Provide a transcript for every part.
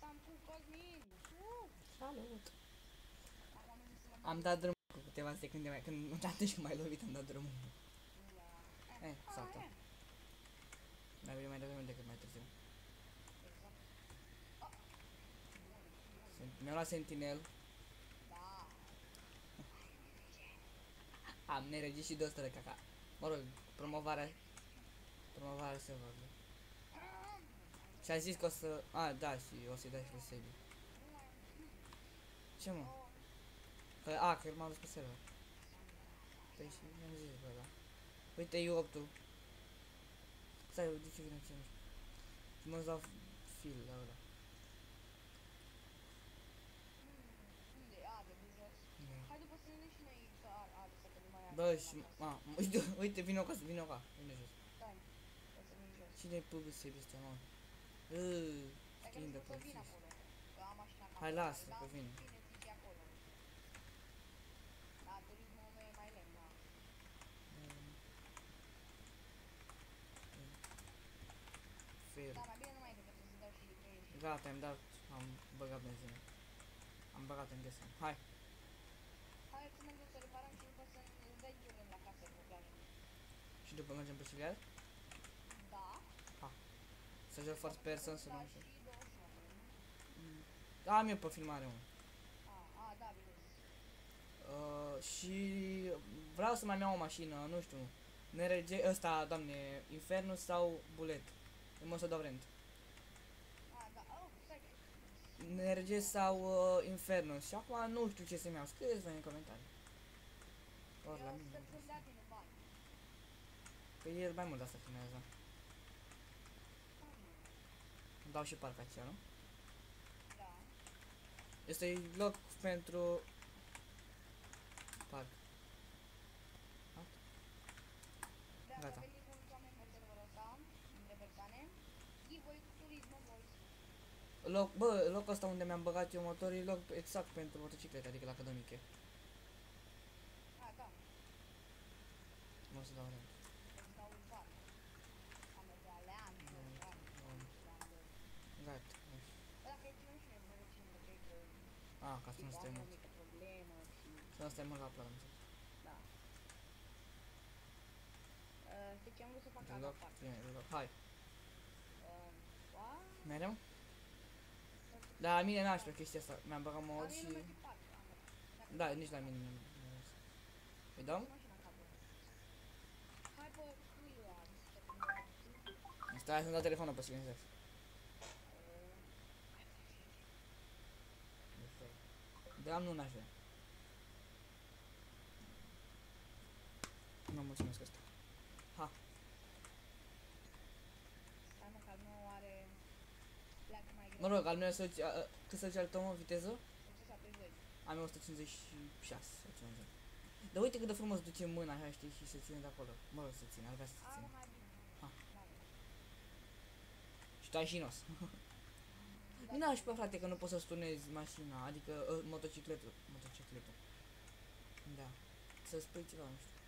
am cu Cosmin. Salut! Acum am zis să mă Am dat drumul cu câteva secunde mai, când atunci când m-ai lovit am dat drumul. Saltă. Mai bine mai devreme decât mai târziu. Mi-a luat sentinel. Da. Am neregit și 200 de caca. Mă rog, promovarea serverului. Și a zis că o să... A, da, și o să-i dai și lui Sebi. Ce mă? Că el m-a dus pe server. Păi și mi-am zis bă, da. Uite U8-ul. Stai, de ce vine ce nu știu. Și mă dau fil la ăla. Unde? A, de jos. Hai după să ne dăm și noi că să că nu mai are. Bă, și... uite, vino acasă, vino acasă. Vine jos. Stai, o să vin jos. Cine-i pubul Sebi ăsta, mă? Schimb de polițist. Hai, lasă, că vin. Da, turismul meu e mai lent, da. Fair. Da, mai bine nu mai e decât să dau și pe Gata, am dat, am băgat benzină. Am băgat în desen. Hai. Hai să mergem să reparăm și după să ne dai Julen la casă cu plajă. Și după mergem pe civiliar? Da. Ha. Să joc first person, să nu știu. Și 29. Da, am eu pe filmare, mă. Da, bine. Și vreau să mai iau o mașină, nu știu. NRG, ăsta, doamne, Infernus sau Bullet. Eu mă să dau rent. Da, stai. NRG sau Infernus. Și acum nu știu ce să-mi iau. Scrieți voi în comentarii. Ori la mine. Păi el mai mult asta filmează. Dau și parc aceea, nu? Da. Este loc pentru parc. Gata. Veniți mulți oameni pe serverul ăsta, între persoane. Giveaway cu turismul voice. Locul ăsta unde mi-am băgat eu motorii, loc exact pentru motociclete, adică la Academiche. Da. Nu o să dau rent. Îți dau un bar. Am de alean. Gata. Dacă e cine și ne cine de cred că... Ca să nu stai mult. problemă și... Să nu stai mult la plată. Da. Știi ce am vrut să fac Loc, hai. Mereu? Da, la mine n-aș pe chestia asta. Mi-am băgat mod și... Da, nici la mine nu. Îi dăm? Hai pe cuiua. Stai să-mi dau telefonul pe silențios. Da, nu n-aș vrea. Nu mulțumesc asta. Ha. Stai mă, că al meu are... Pleacă mai greu. Mă rog, al meu cât să-ți al tău, mă, viteză? 172. Am eu 156 sau ceva. Dar uite cât de frumos duce mâna așa, știi, și se ține de acolo. Mă rog, se ține, ar vrea să se ține. Mai bine. Ha. Și tu ai și nos. N-aș pe frate că nu poți să sturnezi mașina, adică motocicletul. Da. Să spui ceva, nu știu.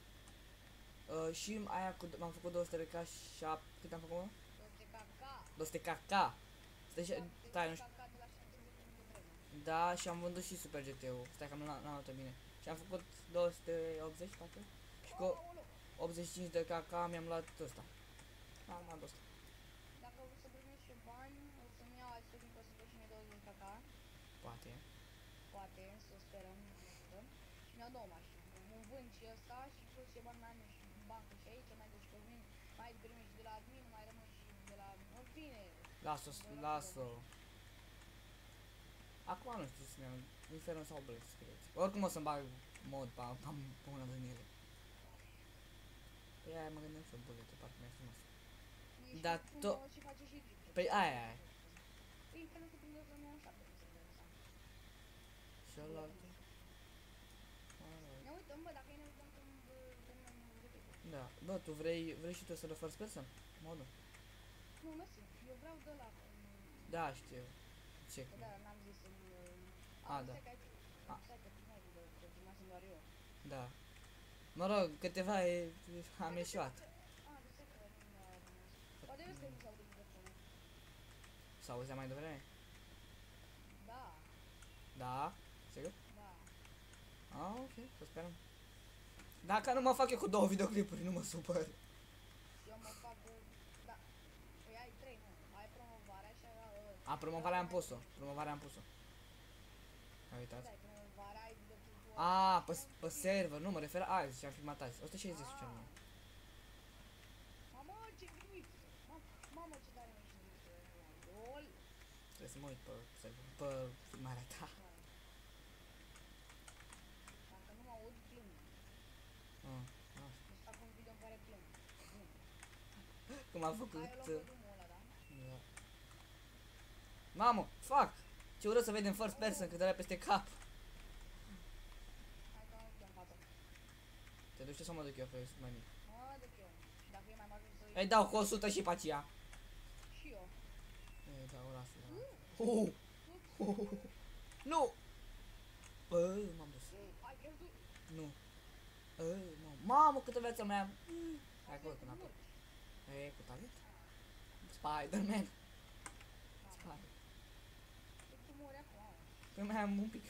Și aia cu, m-am făcut 200 de ca și cât am făcut, mă? 200 kk. Stai, nu știu. Da, și am vândut și Super GT-ul. Stai că n-am luat bine. Și am făcut 280, poate. Și cu 85 de kk mi-am luat ăsta. Am luat ăsta. Dacă o să primesc și bani, o să-mi iau alții pentru 120 kk. Poate, să sperăm. Și mi-au două mașini. Îmi vând și ăsta și plus ce bani mai am și bancă și aici, mai duci Cosmin, mai primești de la admin, mai rămân și de la... În fine. Lasă. Acum nu știu să-mi iau Infernul sau Bullet, scrieți. Oricum o să-mi bag mod pe una din ele. Păi aia mă gândeam și eu Bullet, parcă mi-e frumos. Dar tot... Păi aia. Păi Infernul se prinde să nu așa, să vedem asta. Și ălaltă. Ne uităm, bă, dacă e ne uităm când terminăm repetul. Da, bă, tu vrei și tu să le first person? Modul? Nu, mersi, eu vreau de ăla. Da, știu. Ce? Da, n-am zis să-mi... Da. Stai că n-ai video, că filmasem doar eu. Da. Mă rog, câteva am ieșuat. De că poate eu să nu s-au de microfonul. S-auzea mai devreme? Da? Serios? Da. Ah, ok, să sperăm. Dacă nu mă fac eu cu 2 videoclipuri, nu mă supăr. Eu mă fac cu... Da. Păi ai 3, nu. Ai promovarea și ai... A, promovarea am pus-o. Promovarea am pus-o. Ai uitat. Da, ai promovarea, ai videoclipul... A, pe server, nu, mă refer azi și am filmat azi. 160 ce nu. Mamă, ce clip! Mamă, ce tare mi-a ieșit LOL! Trebuie să mă uit pe server, pe filmarea ta. Dacă nu mă aud, plâng. Ah, Deci fac un video în care plâng. Bun. cum am făcut... Hai, o luăm pe drumul ăla, da? Da. Mamă, fac! Ce urât să vedem first person cât ăla peste cap. Hai că nu știu în față. Te duci sau mă duc eu, că sunt mai mic? Mă duc eu. Dacă e mai mare să... Îi dau cu 100 și pe aceea. Și eu. Îi dau lasă. Nu! M-am dus. Ai crezut? Nu. Mamă, câtă viață mai am. Hai acolo până apă. E, cu talent? Spider-Man. Spider. Deci tu mori acum. Păi mai am un pic.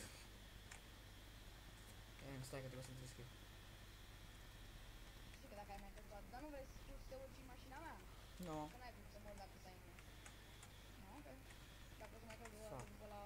Stai că trebuie să-mi descriu. Știi că dacă ai mai căzut, dar nu vrei să te urci în mașina mea? Nu. Că n-ai cum să mor dacă stai în ea. Nu, ok. Dacă o să mai căzut după la...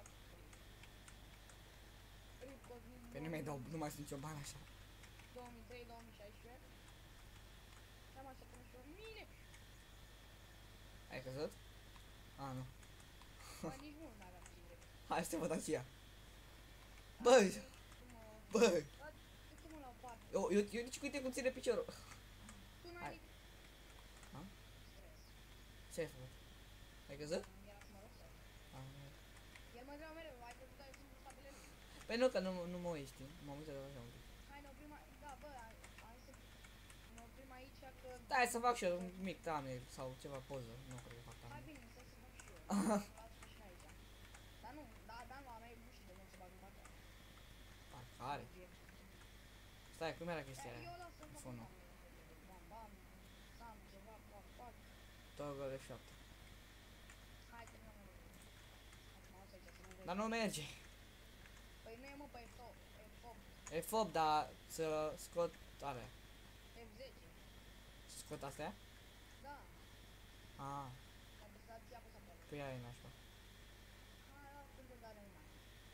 Rip Cosmin... Pe nu mai dau, nu mai sunt nicio bani așa. 2003-2016. N-am așa până și o mine. Ai căzut? A, nu. Bă, nici mult n-aveam ce drept. Hai să te văd aceea. Băi! Băi! Duce-mă la o parte. Eu nici uite cum ține piciorul. Tu n-ai Hai. nici... Ha? Stres. Ce ai făcut? Ai căzut? Era să mă rog să... Ah. El mă întreba mereu, ai căzut, ai sunt spatele lui. Păi nu, că nu mă uit, știi? M-am uitat de așa un pic. Hai, ne oprim aici. Da, bă, hai să... Ne oprim aici că... Stai să fac și eu un mic thumbnail sau ceva poză. Nu cred că fac Hai thumbnail. bine, stai să fac și eu. Las și aici. Dar nu, dar nu, am mai bușit de mult să bag în partea aia. Care? Stai, cum era chestia aia? Eu las să fac Fonul. bam, bam, sam, ceva, pac, pac. Toggle 7. Hai, terminăm mă. Acum o să aici, să nu vezi. Dar nu merge. Păi nu e mă pe F8, F8, E fob, dar să scot alea. F10. Să scot astea? Da, Ah, am apăsat, ți-a apăsat pe ăla. păi aia e nașpa. Hai, las când o dare una.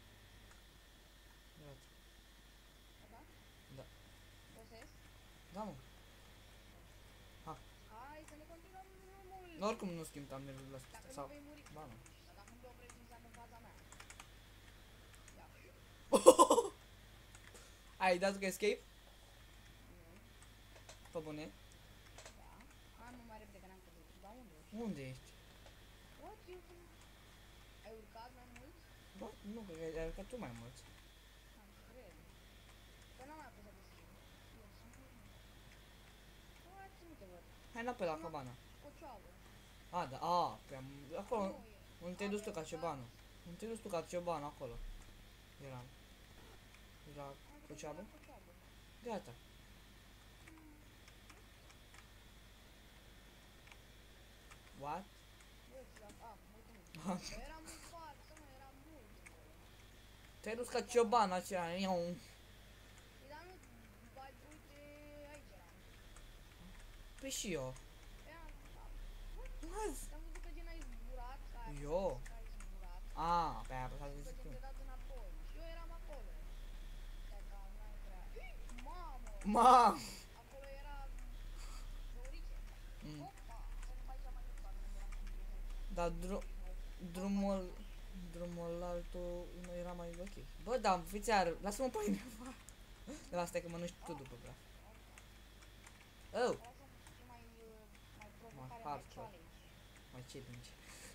Gata. Da? Da. O să ies? Da, mă. Hai să ne continuăm drumul. Oricum nu schimb thumbnail-ul ăsta. Dacă Sau... nu vei muri. Ba, nu. Dar dacă nu te oprești înseamnă în fața mea. Ia. Ai dat cu escape? Nu. Pe bune? Da. Hai mă mai repede că n-am căzut. Dar unde ești? Unde ești? What you... Ai urcat mai mult? Ba, nu, că ai arătat tu mai mult. Am cred. Păi n-am mai apăsat de schimb. Eu sunt... What? Nu te văd. Hai înapoi la cabana. Cocioabă. A, da, pe am... Acolo, Nu e. unde te-ai dus tu ca ciobanul. Unde te-ai dus tu ca ciobanul, acolo. Eram. Era Cocioabă? Cocioabă. Gata. What? Bă, uite, mult. Eram în față, mă, eram mult. Te-ai dus ca cioban aceea, iau. Dar nu, bai, uite, aici eram. Păi și eu. Eram, Azi. am văzut că gen ai zburat, că ai Eu? că ai zburat. A, pe aia apăsat de Că gen tu. te-ai dat înapoi. Și eu eram acolo. Stai că n-ai prea... Mamă! Mam! Acolo era... Dorice. Mm. Opa! Să nu mai cea mai departe, când eram cu prieteni. Dar drumul altul nu era mai ok. Bă, da, fiți iar, lasă-mă pe mine. De la asta e că mănânci tu după bra. Oh! Lasă-mi mai provocare, mai hardcore. challenge. Mai challenge.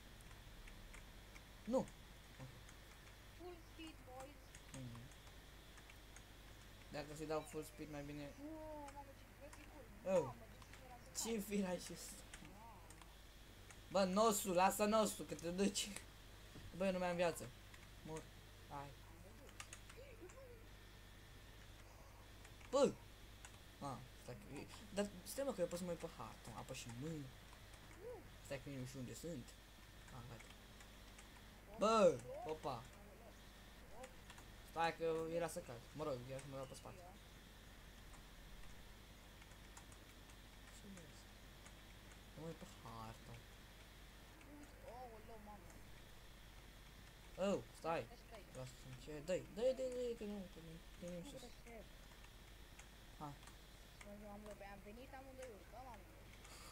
Nu! Full speed, boys. Mm. Dacă să-i dau full speed mai bine. Wow, mamă, ce graficuri. Oh. Mamă, ce era să Ce vin ai și Mamă. Bă, nostru, lasă nostru, că te duci. Bă, eu nu mai am viață. Mor. Hai. Bă! Ah, stai că... Dar stai mă că eu pot să mă uit pe hartă. Apă și mâini. Stai că nu știu unde sunt. Ah, gata. Bă! Opa! Stai că era să cad. Mă rog, era să mă dau pe spate. Ce vezi? Nu e pe hartă. Oh, mamă. Oh, stai. Stai. Lasă-mi ce... Dă-i, că nu știu. Hai. Am venit amândoi urcăm amândoi.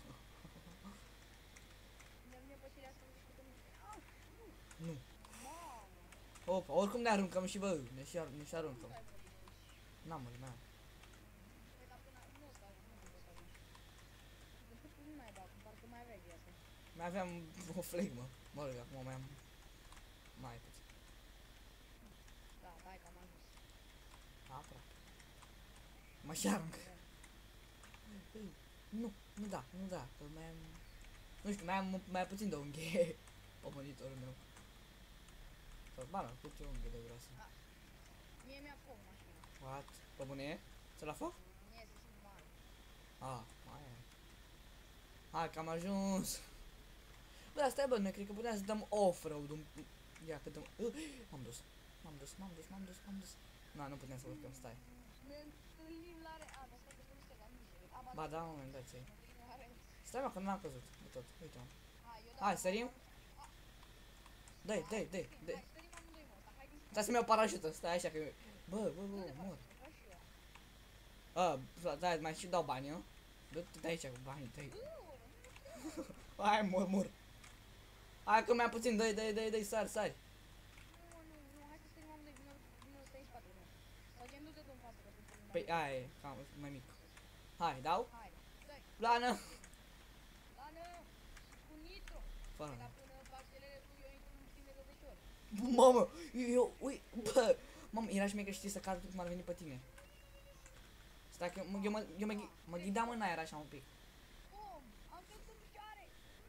Ne-am pățit asta și câte Nu. mamă. Opa, oricum ne aruncăm și bă, ne și aruncăm. N-am mărit, n-am. Păi, dar până nu ăsta, nu cred că ăsta ajungi. Nu mai bag, parcă mai aveai viață. Mai aveam o flegmă. Mă rog, acum mai am... Mai puțin. Da, dai că am ajuns. Aproape. Mă și arunc. Nu da, că mai am... Nu știu, mai am puțin de unghie pe monitorul meu. Sau, ba, cu ce unghie de vreau să... Mie mi-a foc mașina. What? Pe bune? Ți la foc? Mie se simt mare. Mai e. Hai că am ajuns. Bă, dar stai bă, noi cred că puteam să dăm off-road Ia că dăm... M-am dus. Na, nu putem să urcăm, stai. Ne întâlnim la re... A, dar stai că nu stai, nu Ba da, un moment dat ți-ai. la re... Stai mă, că n-am căzut de tot, uite-mă. Eu Hai, sărim? Dă-i. Hai, sărim amândoi, mă, dar haide să... Stai să-mi iau parașută, stai așa că... Bă, mor. Da, mai și dau bani, eu? Du-te de aici cu banii tăi. Hai, mor. Hai că mai puțin, dă-i, sari. Nu, hai să sărim amândoi, vină stai în spatele meu. Sau gen du-te tu în față, că tu sărim Păi aia e, cam mai mic. Hai, dau? Hai, dai. Plană! Lană, cu nitro. Fără. Dar până pe accelere tu, eu intru în prime rădăciori. Mamă, bă, mamă, era și mie că știi să cad cum ar veni pe tine. Stai că eu mă ghidam în aer așa un pic. Bum, am căzut în picioare.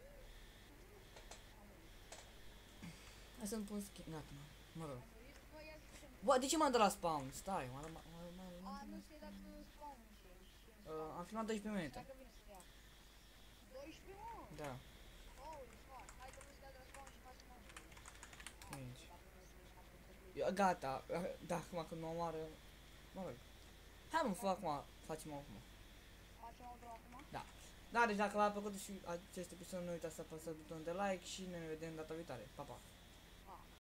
Hai să-mi pun skin, gata, mă rog. Am murit, bă, ia zi ce-mi... Bă, de ce m-am dat la spawn? Stai, A, nu ți-ai dat spawn și am filmat 12 minute. Dacă vine să te ia. 12, mă? Da, Holy fuck, hai că nu-ți dai de la spawn și facem amândoi. 5. Gata, da, acum când mă omoară, mă rog. Hai mă, facem acum. Facem outro acum? Da. Da, deci dacă v-a plăcut și acest episod, nu uitați să apăsați butonul de like și ne vedem data viitoare. Pa, pa!